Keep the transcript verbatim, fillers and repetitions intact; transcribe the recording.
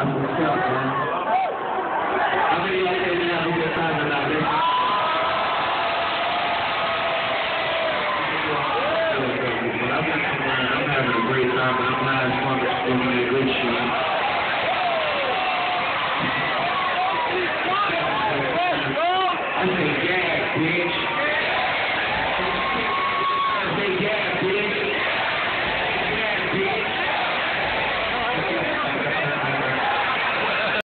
That's what's up, man. How many of y'all say we have a good time tonight, man? Well, I'm not gonna lie, I'm having a great time, but I'm not as fun as doing that good shit. I say, yeah, bitch.